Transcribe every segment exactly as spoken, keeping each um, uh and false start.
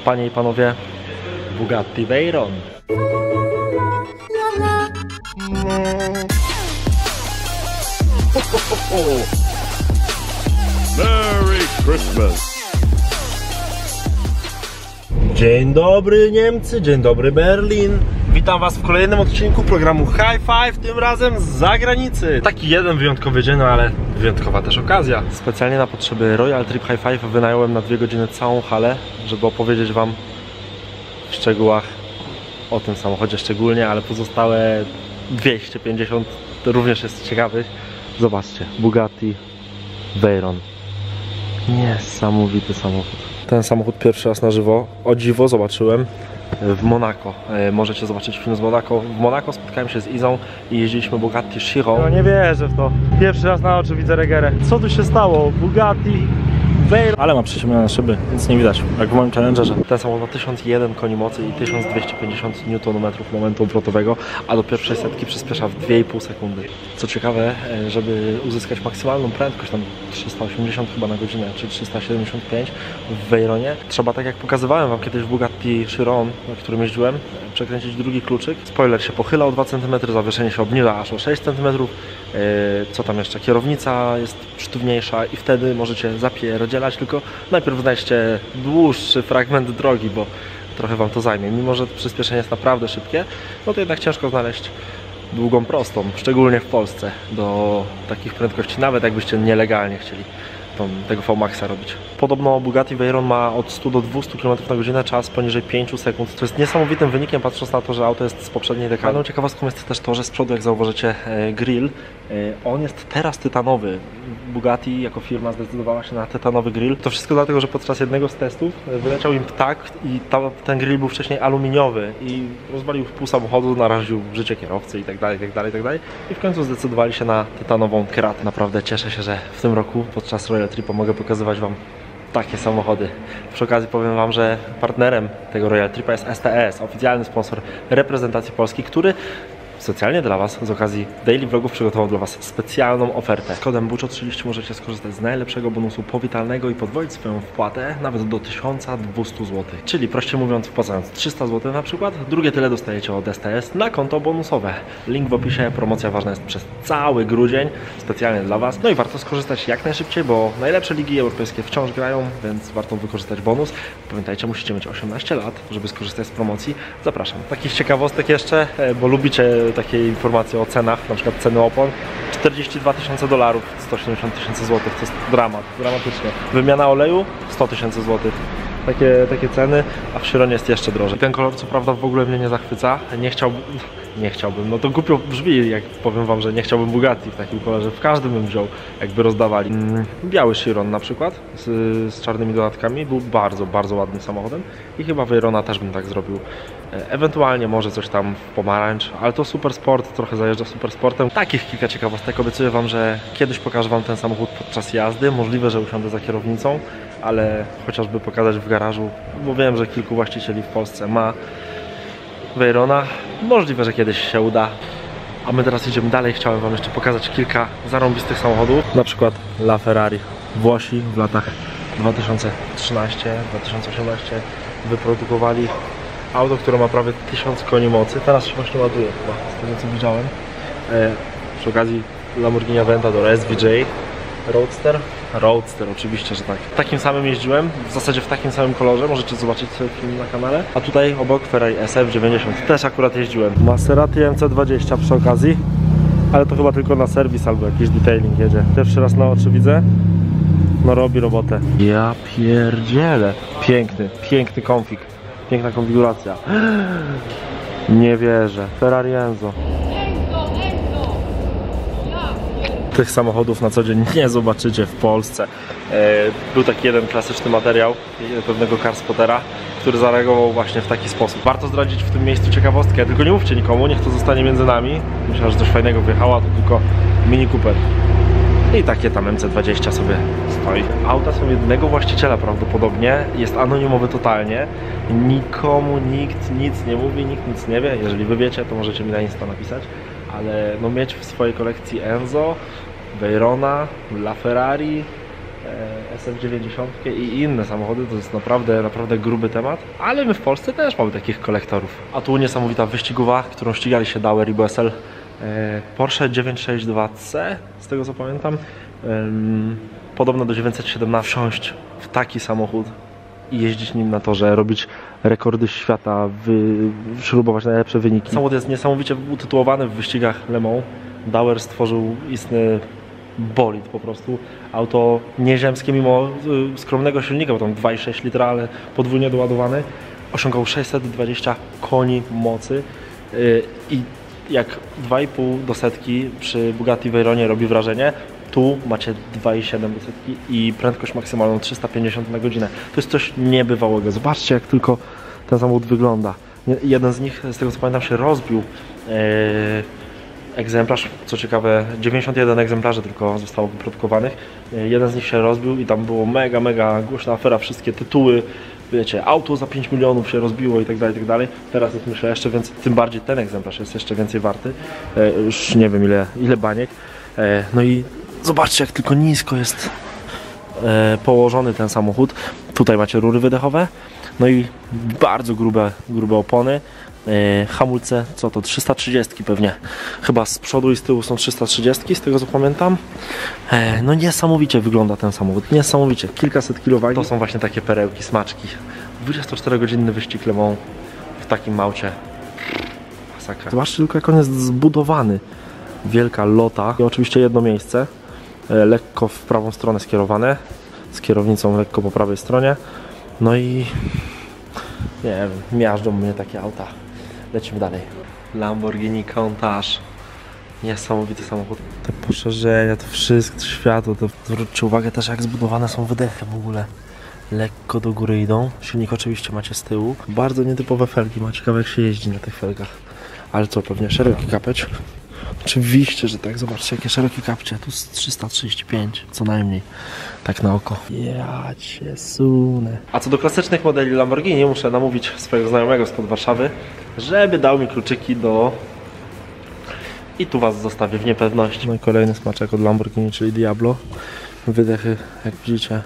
Panie i panowie, Bugatti Veyron. Merry Christmas! Dzień dobry Niemcy, dzień dobry Berlin. Witam was w kolejnym odcinku programu High Five, tym razem z zagranicy. Taki jeden wyjątkowy dzień, no ale wyjątkowa też okazja. Specjalnie na potrzeby Royal Trip High Five wynająłem na dwie godziny całą halę, żeby opowiedzieć wam w szczegółach o tym samochodzie szczególnie, ale pozostałe dwieście pięćdziesiąt to również jest ciekawych. Zobaczcie, Bugatti Veyron. Niesamowity samochód. Ten samochód pierwszy raz na żywo, o dziwo, zobaczyłem w Monako. Możecie zobaczyć film z Monako. W Monako spotkałem się z Izą i jeździliśmy Bugatti Chiron. No nie wierzę w to. Pierwszy raz na oczy widzę Regerę. Co tu się stało? Bugatti Veyron. Ale ma przyciemnione szyby, więc nie widać, jak w moim Challengerze. Ten samochód ma tysiąc jeden koni mocy i tysiąc dwieście pięćdziesiąt niutonmetrów momentu obrotowego, a do pierwszej setki przyspiesza w dwie i pół sekundy. Co ciekawe, żeby uzyskać maksymalną prędkość, tam trzysta osiemdziesiąt chyba na godzinę, czy trzysta siedemdziesiąt pięć w Veyronie, trzeba, tak jak pokazywałem wam kiedyś w Bugatti Chiron, na którym jeździłem, przekręcić drugi kluczyk. Spoiler się pochyla o dwa centymetry, zawieszenie się obniża aż o sześć centymetrów. Co tam jeszcze? Kierownica jest sztywniejsza i wtedy możecie zapierdzielać, tylko najpierw znajdźcie dłuższy fragment drogi, bo trochę wam to zajmie. Mimo że przyspieszenie jest naprawdę szybkie, no to jednak ciężko znaleźć długą prostą, szczególnie w Polsce, do takich prędkości, nawet jakbyście nielegalnie chcieli tą, tego V maxa robić. Podobno Bugatti Veyron ma od stu do dwustu kilometrów na godzinę czas poniżej pięciu sekund, co jest niesamowitym wynikiem, patrząc na to, że auto jest z poprzedniej dekady. Jedną ciekawostką jest też to, że z przodu, jak zauważycie, grill, on jest teraz tytanowy. Bugatti jako firma zdecydowała się na tytanowy grill. To wszystko dlatego, że podczas jednego z testów wyleciał im ptak i ta, ten grill był wcześniej aluminiowy i rozwalił pół samochodu, naraził życie kierowcy i tak dalej, i tak dalej, i tak dalej. I w końcu zdecydowali się na tytanową keratę. Naprawdę cieszę się, że w tym roku podczas Royal Tripa mogę pokazywać wam takie samochody. Przy okazji powiem wam, że partnerem tego Royal Tripa jest S T S, oficjalny sponsor reprezentacji Polski, który specjalnie dla was z okazji daily vlogów przygotował dla was specjalną ofertę. Z kodem buczo trzydzieści możecie skorzystać z najlepszego bonusu powitalnego i podwoić swoją wpłatę nawet do tysiąca dwustu złotych. Czyli prościej mówiąc, wpłacając trzysta złotych na przykład, drugie tyle dostajecie od S T S na konto bonusowe. Link w opisie, promocja ważna jest przez cały grudzień, specjalnie dla was. No i warto skorzystać jak najszybciej, bo najlepsze ligi europejskie wciąż grają, więc warto wykorzystać bonus. Pamiętajcie, musicie mieć osiemnaście lat, żeby skorzystać z promocji. Zapraszam. Takich ciekawostek jeszcze, bo lubicie takie informacje o cenach, na przykład ceny opon. czterdzieści dwa tysiące dolarów, sto siedemdziesiąt tysięcy złotych, to jest dramat, dramatycznie. Wymiana oleju, sto tysięcy złotych. Takie, takie ceny, a w Chironie jest jeszcze drożej. Ten kolor co prawda w ogóle mnie nie zachwyca. Nie chciałbym, nie chciałbym, no to głupio brzmi, jak powiem wam, że nie chciałbym Bugatti w takim kolorze. W każdym bym wziął, jakby rozdawali. Mm, biały Chiron na przykład, z, z czarnymi dodatkami, był bardzo, bardzo ładnym samochodem i chyba Veyrona też bym tak zrobił. Ewentualnie może coś tam w pomarańcz, ale to super sport, trochę zajeżdża super sportem. Takich kilka ciekawostek. Obiecuję wam, że kiedyś pokażę wam ten samochód podczas jazdy. Możliwe, że usiądę za kierownicą, ale chociażby pokazać w garażu, bo wiem, że kilku właścicieli w Polsce ma Veyrona. Możliwe, że kiedyś się uda. A my teraz idziemy dalej. Chciałem wam jeszcze pokazać kilka zarąbistych samochodów. Na przykład LaFerrari. Włosi w latach dwa tysiące trzynastym do dwa tysiące osiemnastego wyprodukowali auto, które ma prawie tysiąc koni mocy. Teraz się właśnie ładuje chyba, z tego co widziałem. E, przy okazji Lamborghini Aventador S V J Roadster. Roadster, oczywiście, że tak. Takim samym jeździłem, w zasadzie w takim samym kolorze, możecie zobaczyć sobie film na kanale. A tutaj obok Ferrari S F dziewięćdziesiąt też akurat jeździłem. Maserati M C dwadzieścia przy okazji, ale to chyba tylko na serwis albo jakiś detailing jedzie. Pierwszy raz na oczy widzę. No robi robotę. Ja pierdzielę. Piękny, piękny konfig. Piękna konfiguracja. Nie wierzę. Ferrari Enzo. Tych samochodów na co dzień nie zobaczycie w Polsce. Był taki jeden klasyczny materiał pewnego carspottera, który zareagował właśnie w taki sposób. Warto zdradzić w tym miejscu ciekawostkę, tylko nie mówcie nikomu, niech to zostanie między nami. Myślę, że coś fajnego wyjechało, a to tylko Mini Cooper. I takie tam M C dwadzieścia sobie stoi. Auta są jednego właściciela prawdopodobnie, jest anonimowy totalnie. Nikomu nikt nic nie mówi, nikt nic nie wie. Jeżeli wy wiecie, to możecie mi na Insta napisać. Ale no mieć w swojej kolekcji Enzo, Veyrona, LaFerrari, S F dziewięćdziesiąt i inne samochody, to jest naprawdę, naprawdę gruby temat, ale my w Polsce też mamy takich kolektorów. A tu niesamowita wyścigowa, którą ścigali się Dauer i B S L, Porsche dziewięćset sześćdziesiąt dwa C, z tego co pamiętam, podobno do dziewięćset siedemnaście. Wsiąść w taki samochód i jeździć nim na torze, robić rekordy świata, śrubować najlepsze wyniki. Samochód jest niesamowicie utytułowany w wyścigach Le Mans. Dauer stworzył istny bolid po prostu. Auto nieziemskie, mimo y, skromnego silnika, bo tam dwa i sześć litra, ale podwójnie doładowany, osiągał sześćset dwadzieścia koni mocy y, i jak dwa i pół do setki przy Bugatti Veyronie robi wrażenie, tu macie dwa i siedem do setki i prędkość maksymalną trzysta pięćdziesiąt na godzinę. To jest coś niebywałego. Zobaczcie, jak tylko ten samochód wygląda. Jeden z nich, z tego co pamiętam, się rozbił. Yy, egzemplarz, co ciekawe, dziewięćdziesiąt jeden egzemplarzy tylko zostało wyprodukowanych. Yy, jeden z nich się rozbił i tam było mega, mega głośna afera. Wszystkie tytuły, wiecie, auto za pięć milionów się rozbiło i tak dalej, i tak dalej. Teraz jest, myślę, jeszcze więcej, tym bardziej ten egzemplarz jest jeszcze więcej warty. Yy, już nie wiem ile, ile baniek. Yy, no i zobaczcie, jak tylko nisko jest e, położony ten samochód. Tutaj macie rury wydechowe, no i bardzo grube, grube opony. E, hamulce, co to? trzysta trzydzieści pewnie. Chyba z przodu i z tyłu są trzysta trzydzieści, z tego co pamiętam. E, no niesamowicie wygląda ten samochód, niesamowicie. Kilkaset kilo wagi. To są właśnie takie perełki, smaczki. dwudziestoczterogodzinny wyścig Le Mans w takim aucie. Masakra. Zobaczcie tylko, jak on jest zbudowany. Wielka lota i oczywiście jedno miejsce, lekko w prawą stronę skierowane, z kierownicą lekko po prawej stronie. No i nie wiem, miażdżą mnie takie auta. Lecimy dalej. Lamborghini Countach. Niesamowity samochód. Te poszerzenia, to wszystko, to światło, to zwróćcie uwagę też, jak zbudowane są wydechy w ogóle. Lekko do góry idą. Silnik oczywiście macie z tyłu. Bardzo nietypowe felgi, ma ciekawe, jak się jeździ na tych felgach. Ale co, pewnie szeroki kapeć. Oczywiście, że tak. Zobaczcie, jakie szerokie kapcie. Tu z trzysta trzydzieści pięć, co najmniej. Tak na oko. Ja cię sunę. A co do klasycznych modeli Lamborghini, muszę namówić swojego znajomego spod Warszawy, żeby dał mi kluczyki do... I tu was zostawię w niepewności. No i kolejny smaczek od Lamborghini, czyli Diablo. Wydechy, jak widzicie,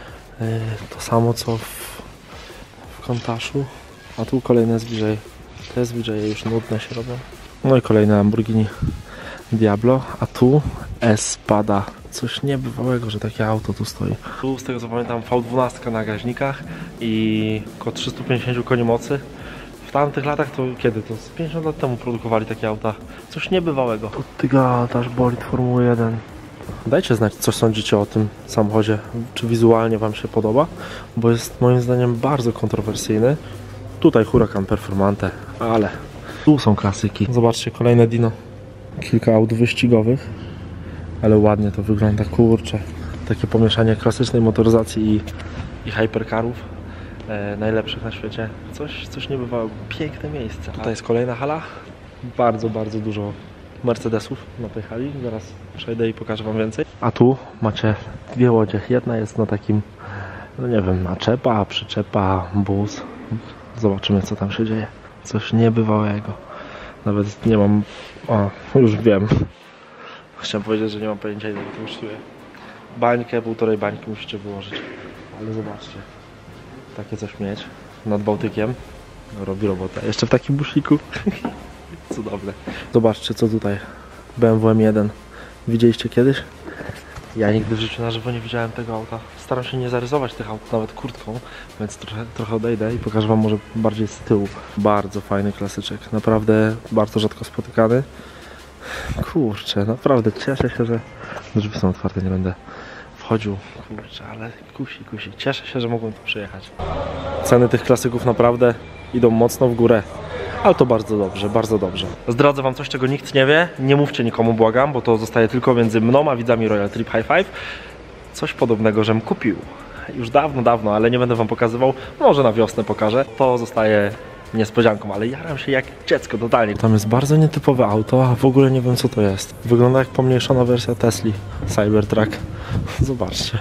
to samo co w, w Countachu. A tu kolejne jest bliżej. Te jest bliżej, już nudne się robią. No i kolejne Lamborghini Diablo, a tu Espada. Coś niebywałego, że takie auto tu stoi. Tu, z tego co pamiętam, V dwanaście na gaźnikach i około trzysta pięćdziesiąt koni mocy. W tamtych latach to kiedy? To z pięćdziesiąt lat temu produkowali takie auta. Coś niebywałego. Ty gadasz, bolid Formuły jeden. Dajcie znać, co sądzicie o tym samochodzie. Czy wizualnie wam się podoba? Bo jest moim zdaniem bardzo kontrowersyjny. Tutaj Huracan Performante, ale tu są klasyki. Zobaczcie, kolejne Dino. Kilka aut wyścigowych, ale ładnie to wygląda, kurczę. Takie pomieszanie klasycznej motoryzacji i, i hypercarów. E, najlepszych na świecie. Coś, coś niebywałego. Piękne miejsce. Tutaj jest kolejna hala. Bardzo, bardzo dużo Mercedesów na tej hali. Zaraz przejdę i pokażę wam więcej. A tu macie dwie łodzie. Jedna jest na takim, no nie wiem, naczepa, przyczepa, bus. Zobaczymy, co tam się dzieje. Coś niebywałego. Nawet nie mam... O, już wiem. Chciałem powiedzieć, że nie mam pojęcia, ile to kosztuje. Bańkę, półtorej bańki musicie wyłożyć. Ale zobaczcie. Takie coś mieć nad Bałtykiem. No, robi robotę. Jeszcze w takim busiku. Cudowne. Zobaczcie, co tutaj. B M W M jeden. Widzieliście kiedyś? Ja nigdy w życiu na żywo nie widziałem tego auta. Staram się nie zarysować tych aut nawet kurtką, więc trochę, trochę odejdę i pokażę wam może bardziej z tyłu. Bardzo fajny klasyczek, naprawdę bardzo rzadko spotykany. Kurczę, naprawdę cieszę się, że drzwi są otwarte, nie będę wchodził. Kurczę, ale kusi, kusi. Cieszę się, że mogłem tu przyjechać. Ceny tych klasyków naprawdę idą mocno w górę. Ale to bardzo dobrze, bardzo dobrze. Zdradzę wam coś, czego nikt nie wie. Nie mówcie nikomu, błagam, bo to zostaje tylko między mną a widzami Royal Trip High Five. Coś podobnego, żem kupił. Już dawno, dawno, ale nie będę wam pokazywał. Może na wiosnę pokażę. To zostaje niespodzianką, ale jaram się jak dziecko totalnie. Tam jest bardzo nietypowe auto, a w ogóle nie wiem, co to jest. Wygląda jak pomniejszona wersja Tesli Cybertruck. Zobaczcie.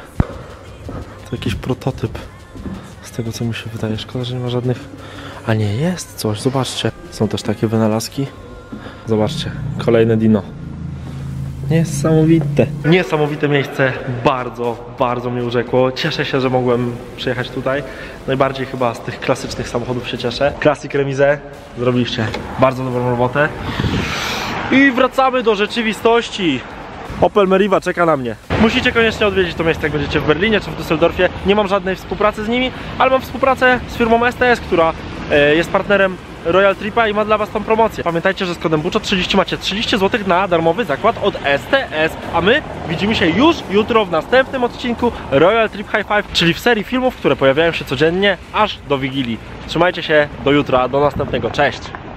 To jakiś prototyp. Z tego, co mi się wydaje. Szkoda, że nie ma żadnych... A nie, jest coś, zobaczcie. Są też takie wynalazki. Zobaczcie, kolejne Dino. Niesamowite. Niesamowite miejsce, bardzo, bardzo mnie urzekło. Cieszę się, że mogłem przyjechać tutaj. Najbardziej chyba z tych klasycznych samochodów się cieszę. Classic Remise, zrobiliście bardzo dobrą robotę. I wracamy do rzeczywistości. Opel Meriva czeka na mnie. Musicie koniecznie odwiedzić to miejsce, jak będziecie w Berlinie czy w Düsseldorfie. Nie mam żadnej współpracy z nimi, ale mam współpracę z firmą S T S, która e, jest partnerem Royal Tripa i ma dla was tą promocję. Pamiętajcie, że z kodem Buczo trzydzieści macie trzydzieści złotych na darmowy zakład od S T S. A my widzimy się już jutro w następnym odcinku Royal Trip High Five, czyli w serii filmów, które pojawiają się codziennie aż do Wigilii. Trzymajcie się, do jutra, do następnego, cześć!